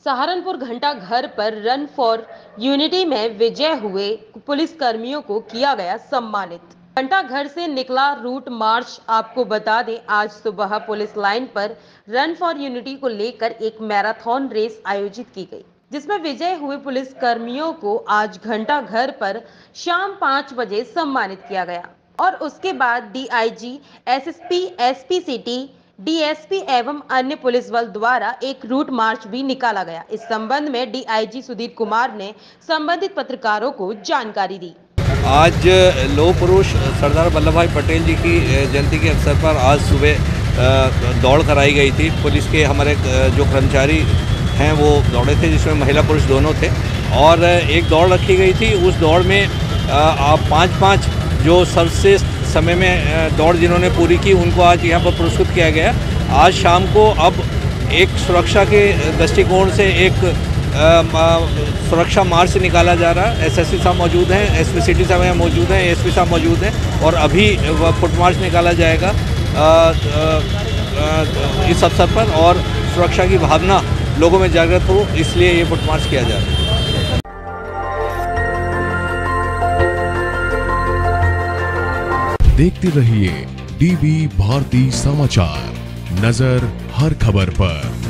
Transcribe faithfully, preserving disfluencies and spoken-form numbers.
सहारनपुर घंटा घर पर रन फॉर यूनिटी में विजय हुए पुलिस कर्मियों को किया गया सम्मानित। घंटा घर से निकला रूट मार्च। आपको बता दें, आज सुबह पुलिस लाइन पर रन फॉर यूनिटी को लेकर एक मैराथन रेस आयोजित की गई, जिसमें विजय हुए पुलिस कर्मियों को आज घंटा घर पर शाम पाँच बजे सम्मानित किया गया और उसके बाद DIG, SSP, SP city, DSP एवं अन्य पुलिस बल द्वारा एक रूट मार्च भी निकाला गया। इस संबंध में डीआईजी सुधीर कुमार ने संबंधित पत्रकारों को जानकारी दी। आज लौह पुरुष सरदार वल्लभ भाई पटेल जी की जयंती के अवसर पर आज सुबह दौड़ कराई गई थी। पुलिस के हमारे जो कर्मचारी हैं वो दौड़े थे, जिसमें महिला पुरुष दोनों थे, और एक दौड़ रखी गई थी। उस दौड़ में पाँच पाँच जो सर्वश्रेष्ठ समय में दौड़ जिन्होंने पूरी की, उनको आज यहाँ पर पुरस्कृत किया गया। आज शाम को अब एक सुरक्षा के दृष्टिकोण से एक सुरक्षा मार्च निकाला जा रहा है। एसएसपी साहब मौजूद हैं, एसपी सिटी साहब यहाँ मौजूद हैं, एसपी साहब मौजूद हैं, और अभी फुट मार्च निकाला जाएगा आ, आ, आ, इस अवसर पर, और सुरक्षा की भावना लोगों में जागृत हो, इसलिए ये फुट मार्च किया जा रहा है। देखते रहिए डीवी भारती समाचार, नजर हर खबर पर।